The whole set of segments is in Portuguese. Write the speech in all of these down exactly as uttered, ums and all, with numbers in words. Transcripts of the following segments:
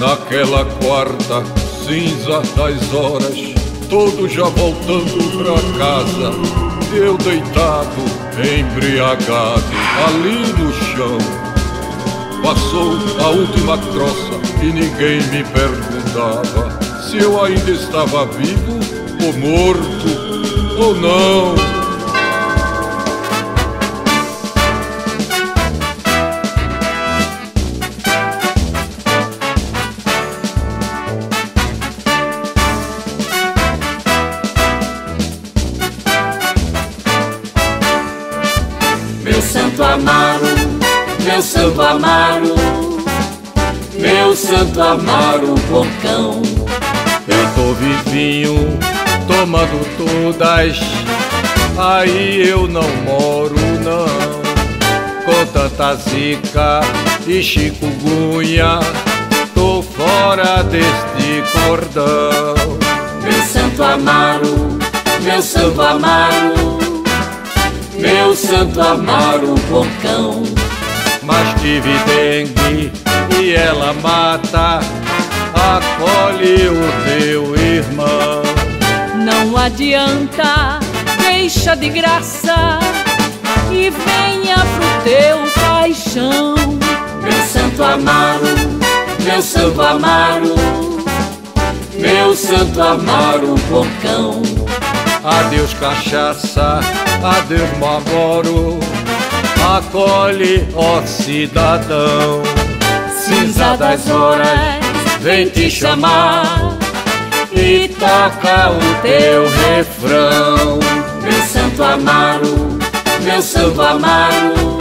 Naquela quarta cinza das horas, todos já voltando pra casa, eu deitado, embriagado, ali no chão. Passou a última troça e ninguém me perguntava se eu ainda estava vivo ou morto ou não. Meu santo Amaro, meu santo Amaro, meu santo Amaro porcão. Eu tô vivinho, tomando todas, aí eu não moro não. Com tanta zica e chikungunya, tô fora deste cordão. Meu santo Amaro, meu santo Amaro, meu santo Amaro porcão. Mas tive dengue e ela mata, acolhe o teu irmão. Não adianta, deixa de graça e venha pro teu paixão. Meu santo Amaro, meu santo Amaro, meu santo Amaro porcão. Adeus cachaça, adeus Marlboro, acolhe, ó cidadão. Cinza das horas vem te chamar e toca o teu refrão. Meu santo Amaro, meu santo Amaro,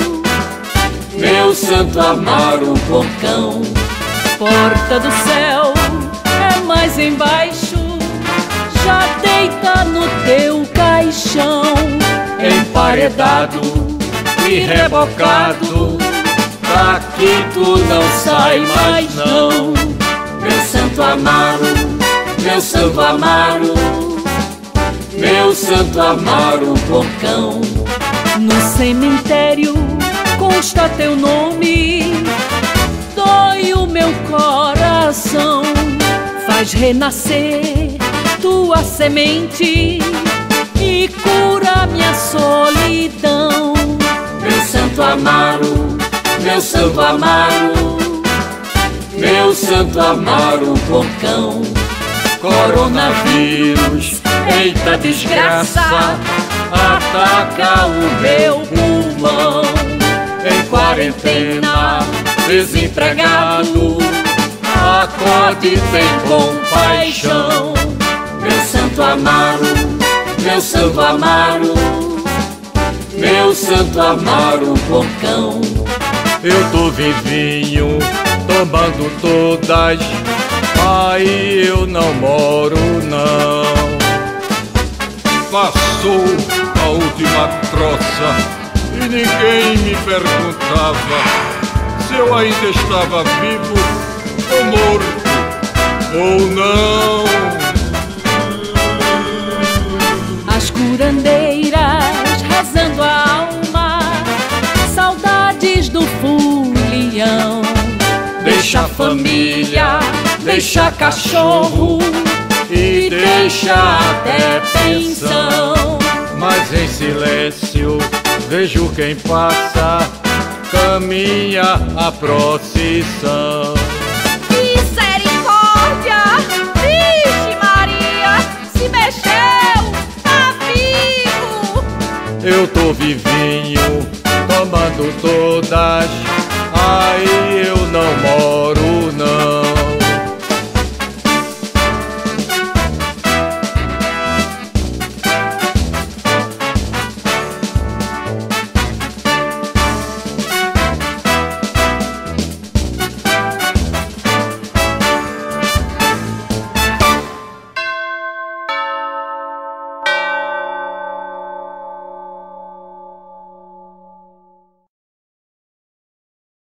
meu santo Amaro porcão. Porta do céu é mais embaixo, já deita no teu caixão. Emparedado e rebocado, daqui tu não sai mais não. Meu santo Amaro, meu santo Amaro, meu santo Amaro porcão. No cemitério consta teu nome, dói o meu coração. Faz renascer tua semente e cura minha solidão. Meu santo Amaro, meu santo Amaro, meu santo Amaro porcão. Coronavírus, eita desgraça, ataca o meu pulmão. em quarentena, desempregado, acorde, tem compaixão. Meu santo Amaro, meu santo Amaro, meu santo Amaro porcão. Eu tô vivinho, tomando todas, aí eu não moro não. Passou a última troça e ninguém me perguntava se eu ainda estava vivo ou morto ou não. As curandeiras rezando a alma, saudades do folião. Deixa a família, deixa cachorro e deixa até pensão. Mas em silêncio vejo quem passa, caminha a procissão. Misericórdia! Vixe Maria! Se mexeu! Tá vivo! Eu tô vivinho, tomando todas,